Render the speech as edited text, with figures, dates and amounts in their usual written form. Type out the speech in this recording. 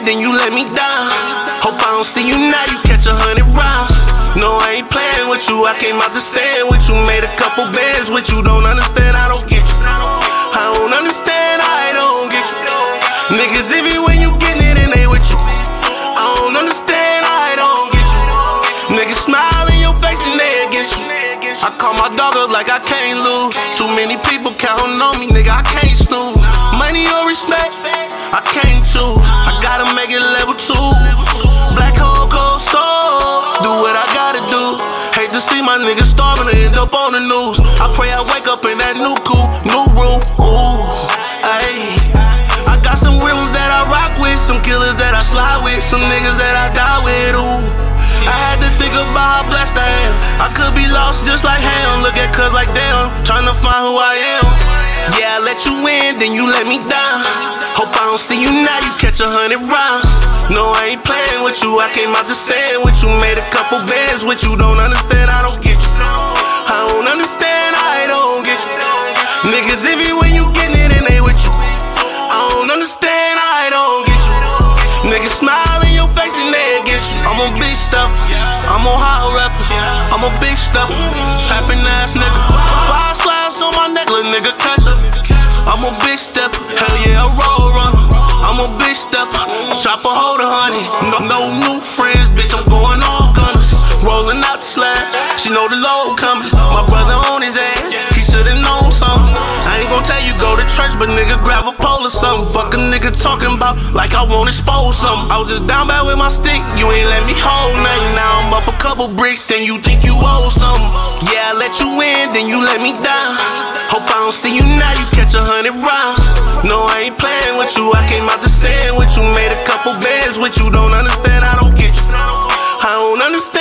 then you let me down. Hope I don't see you now, you catch 100 rounds. No, I ain't playing with you, I came out to saying with you. Made a couple bands with you, don't understand, I don't get you. I don't understand, I don't get you. Niggas envy when you getting it and they with you. I don't understand, I don't get you. Niggas smile in your face and they against you. I call my dog up like I can't lose. Too many people counting on me, nigga, I can't snooze. Money or respect, I can't choose. I gotta make it level 2. Black hole, cold soul, do what I gotta do. Hate to see my niggas starving and end up on the news. I pray I wake up in that new coop, new room, ooh, ayy. I got some real ones that I rock with, some killers that I slide with, some niggas that I die with, ooh. I had to think about how blessed I am. I could be lost just like Ham. Look at cuz like damn, trying to find who I am. Yeah, I let you in, then you let me down. Hope I don't see you now, you catch 100 rounds. No, I ain't playing with you, I came out to saying with you. Made a couple bands with you, don't understand, I don't get you. I don't understand, I don't get you. Niggas envy when you getting it and they with you. I don't understand, I don't get you. Niggas smile in your face and they against you. I'm a big step, I'm a hot rapper, I'm a big step, trapping ass nigga. 5 slaps on my neck, little nigga catch up. I'm a big step, hell yeah, a road runner. I'm a big step, chop a hold of honey. No new friends, bitch, I'm going all gunners. Rolling out the slab, she know the load coming. My brother on his ass, he should've known something. I ain't gon' tell you go to church, but nigga grab a pole or something. Fuck a nigga talking about like I won't expose something. I was just down bad with my stick, you ain't let me hold nothing. Now I'm up a couple bricks and you think you owe something. Yeah, I let you in, then you let me down. Hope I don't see you now, you catch 100 rounds. No, I ain't playing with you, I came out to saying with you. Made a couple bands with you, don't understand, I don't get you. I don't understand.